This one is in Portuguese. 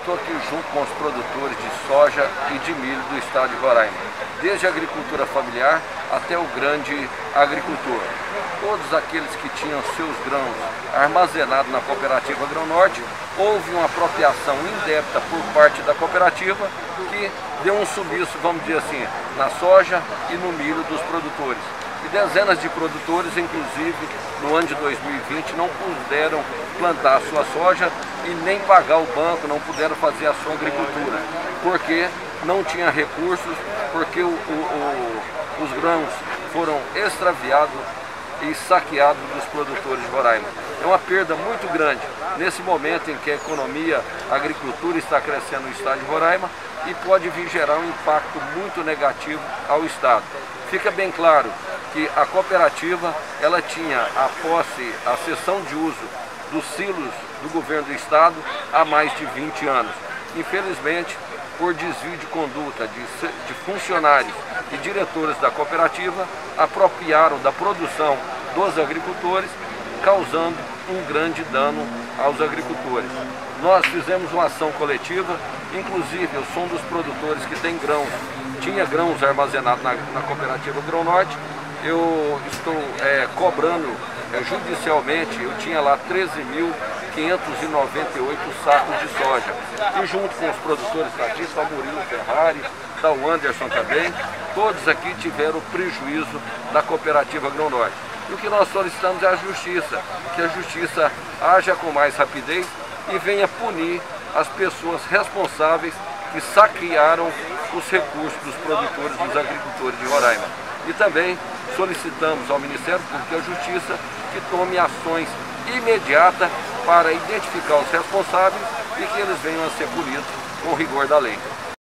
estou aqui junto com os produtores de soja e de milho do estado de Roraima, desde a agricultura familiar até o grande agricultor. Todos aqueles que tinham seus grãos armazenados na cooperativa Grão-Norte, houve uma apropriação indébita por parte da cooperativa que deu um sumiço, vamos dizer assim, na soja e no milho dos produtores. E dezenas de produtores, inclusive no ano de 2020, não puderam plantar a sua soja e nem pagar o banco, não puderam fazer a sua agricultura, porque não tinha recursos, porque os grãos foram extraviados e saqueados dos produtores de Roraima. É uma perda muito grande nesse momento em que a economia, a agricultura está crescendo no estado de Roraima e pode vir gerar um impacto muito negativo ao estado. Fica bem claro que a cooperativa ela tinha a cessão de uso dos silos do governo do estado há mais de 20 anos. Infelizmente, por desvio de conduta de funcionários e diretores da cooperativa, apropriaram da produção dos agricultores, causando um grande dano aos agricultores. Nós fizemos uma ação coletiva, inclusive eu sou um dos produtores que tem grãos, tinha grãos armazenados na cooperativa Grão-Norte. Eu estou cobrando judicialmente, eu tinha lá 13.598 sacos de soja. E junto com os produtores daqui, está o Murilo Ferrari, está o Anderson também, todos aqui tiveram prejuízo da cooperativa Grão-Norte. E o que nós solicitamos é a justiça, que a justiça haja com mais rapidez e venha punir as pessoas responsáveis que saquearam os recursos dos produtores, dos agricultores de Roraima. E também solicitamos ao Ministério Público e à Justiça que tome ações imediatas para identificar os responsáveis e que eles venham a ser punidos com o rigor da lei.